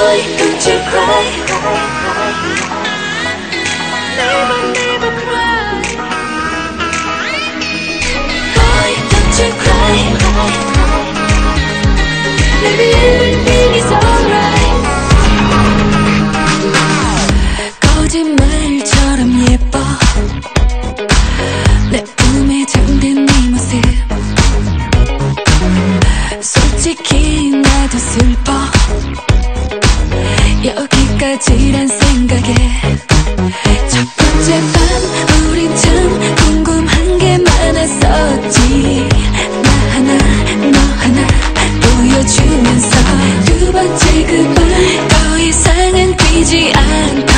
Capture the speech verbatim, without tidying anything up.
Boy, don't you cry. Never, never cry. Boy, don't you cry. Baby, everything is alright. 거짓말처럼 예뻐 내 꿈에 잠든 네 모습. 솔직히 나도 슬퍼 여기까지란 생각에. 첫 번째 밤 우린 참 궁금한 게 많았었지. 나 하나 너 하나 보여주면서 두 번째 그 밤 더 이상은 뛰지 않고